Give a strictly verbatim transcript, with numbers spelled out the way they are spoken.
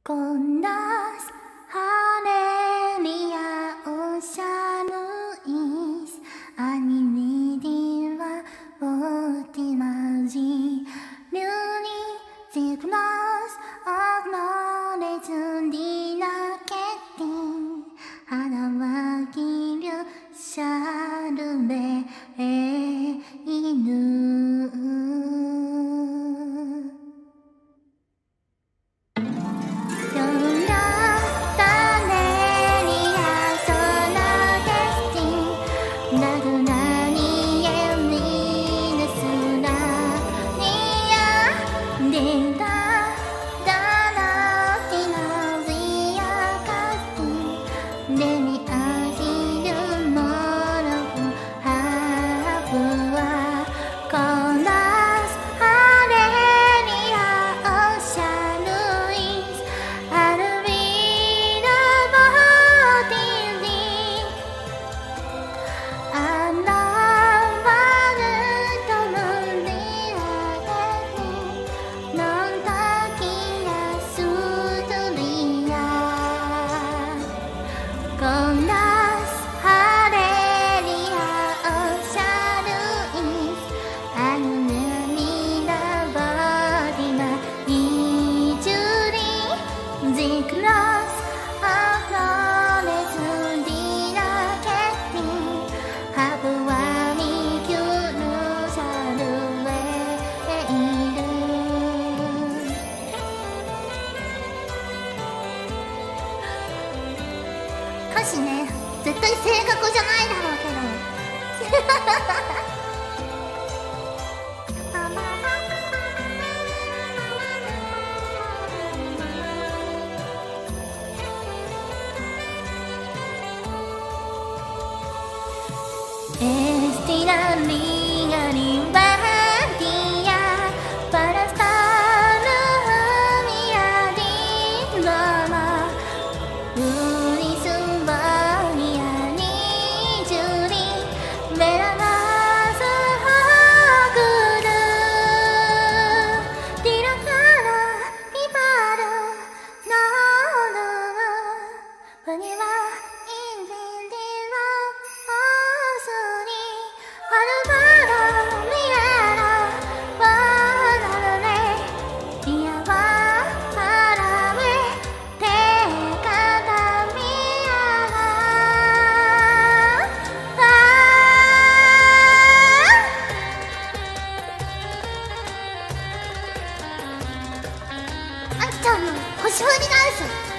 Conas Halelia o SHALLYS Animidiva Ultimaji Beauty Sickness of knowledge Dina Ketting Hanawa Kiryu Shalube Inu歌詞ね、絶対正確じゃないだろうけどエスティラリガリバディアパラスタルミアディラマウリスバニアニジュリメラナスハグルディラカラピパルナールワニワインディンディ星降りダンス